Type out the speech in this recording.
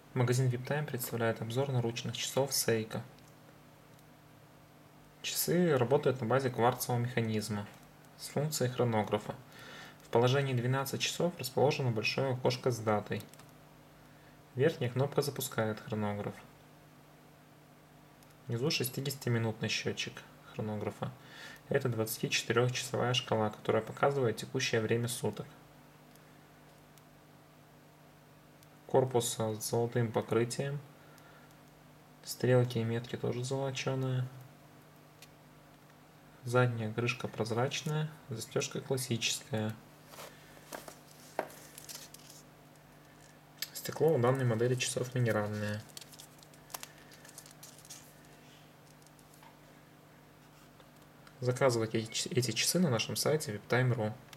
Магазин VIPTime представляет обзор наручных часов Seiko. Часы работают на базе кварцевого механизма с функцией хронографа. В положении 12 часов расположено большое окошко с датой. Верхняя кнопка запускает хронограф. Внизу 60-минутный счетчик хронографа. Это 24-часовая шкала, которая показывает текущее время суток. Корпус с золотым покрытием. Стрелки и метки тоже золоченые. Задняя крышка прозрачная, застежка классическая. Стекло у данной модели часов минеральное. Заказывайте эти часы на нашем сайте viptime.ru.